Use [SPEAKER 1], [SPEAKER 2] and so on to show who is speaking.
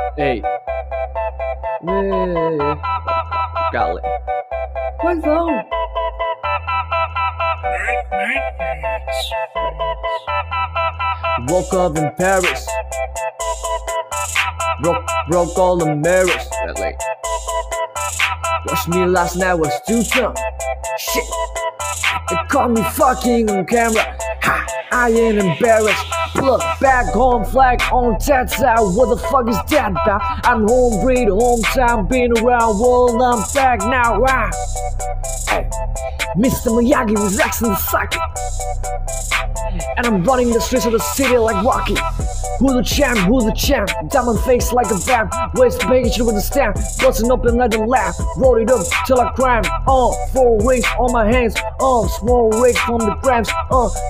[SPEAKER 1] Hey. Charle.
[SPEAKER 2] Pois não.
[SPEAKER 1] Woke up in Paris. Broke all the mirrors. That late. Watched me last night, was too drunk. Shit. They caught me fucking on camera. Ha! I ain't embarrassed. Look back home, flag on that side. What the fuck is that about? I'm home breed, hometown, been around world. I'm back now. Ah. Hey. Mr. Miyagi was in the socket. And I'm running the streets of the city like Rocky. Who the champ, who the champ? Diamond face like a vamp. Waist page with a stamp. Busting up and let them laugh. Roll it up till I cramp. 4 rings on my hands. Small rings from the grams.